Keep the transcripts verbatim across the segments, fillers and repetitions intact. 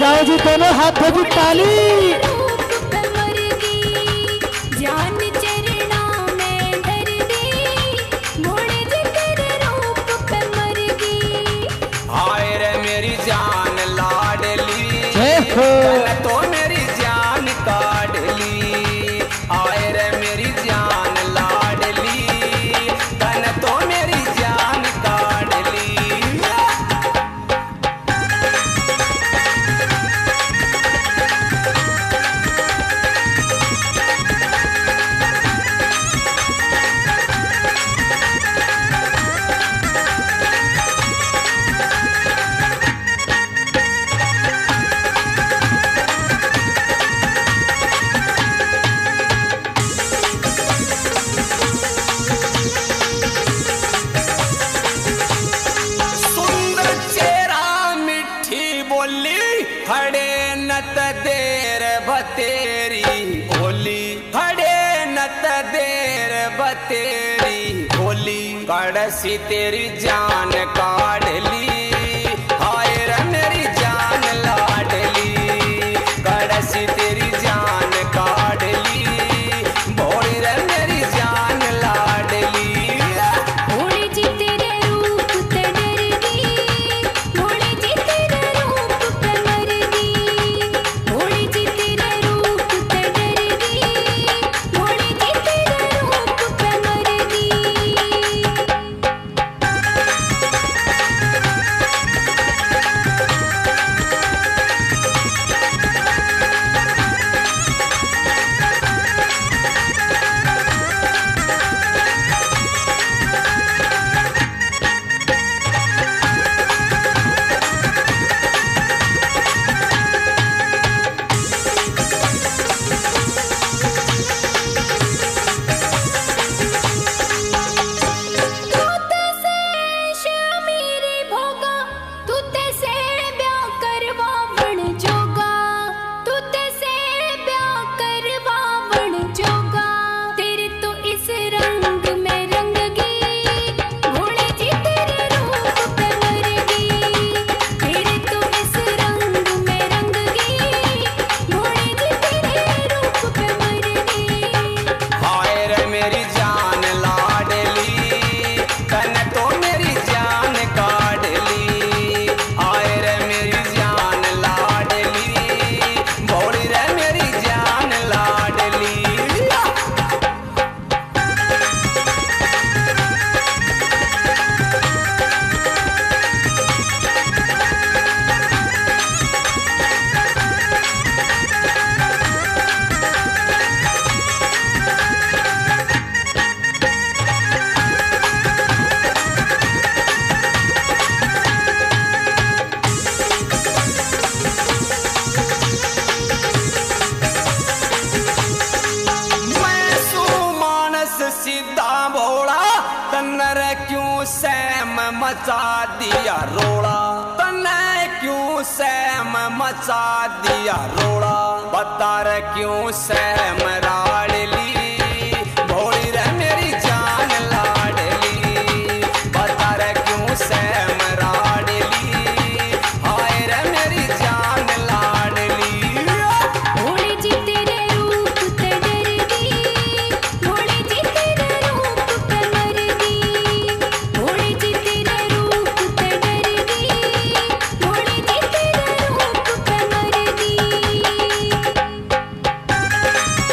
बजाओ जी दोनों हाथों की ताली। तो मेरी जान काट ली, आए रे मेरी जान लाडली, तन तो मेरी जान काट ली। खड़े नत देर बतेरी होली, खड़े नत देर बतेरी होली, कड़सी तेरी जान काढ़ ली, हाय रे मेरी जान लाडली, कड़सी तेरी जान काढ़ ली, भोली रे मेरी जान लाडली। क्यों सैम मचा दिया रोड़ा, तने क्यों सैम मचा दिया रोड़ा, बता रे क्यों सैम राड़ली, भोली रे मेरी जान लाडली, बता रे क्यों सैम राड़ली, हाय रे मेरी जान लाडली। भोली जी तेरे रूप ते डरदी, भोली जी तेरे रूप पे मरदी, भोली जी तेरे रूप ते डरदी, भोली जी तेरे रूप पे मरदी।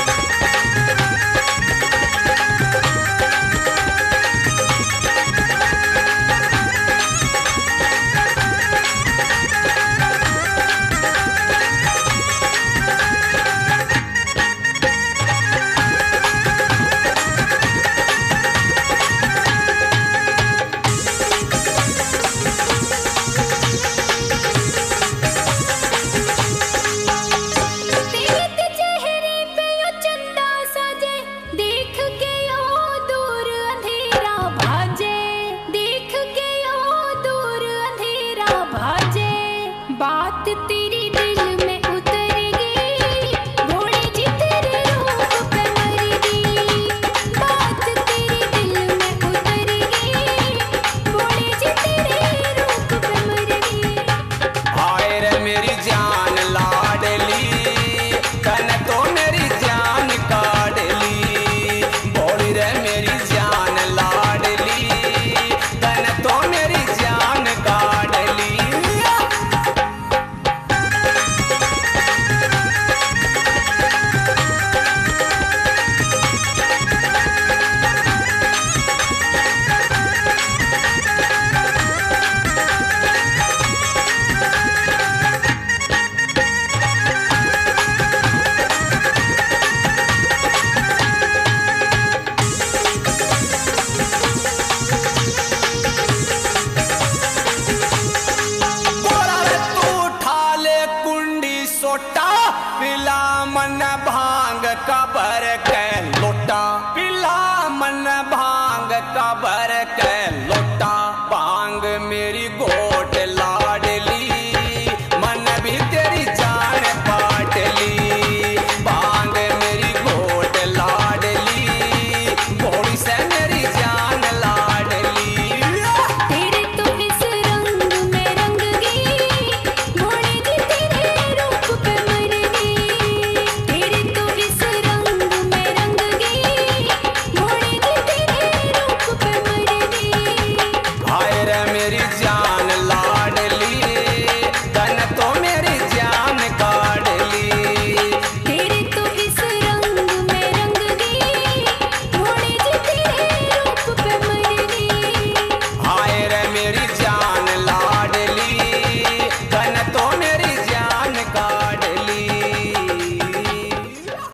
मन भांग कबर के लोटा पिला मन भांग कबर